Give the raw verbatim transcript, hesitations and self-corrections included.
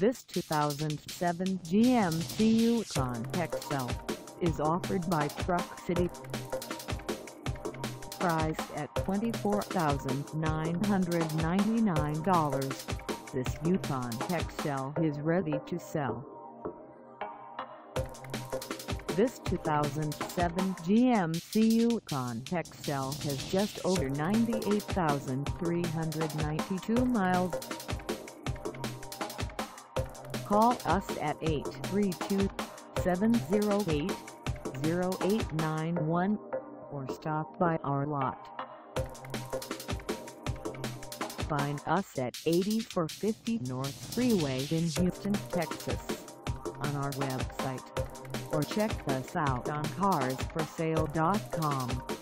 This two thousand seven G M C Yukon X L is offered by Truck City. Priced at twenty-four thousand nine hundred ninety-nine dollars, this Yukon X L is ready to sell. This two thousand seven G M C Yukon X L has just over ninety-eight thousand three hundred ninety-two miles. Call us at eight three two, seven zero eight, zero eight nine one or stop by our lot. Find us at eighty-four fifty North Freeway in Houston, Texas on our website, or check us out on cars for sale dot com.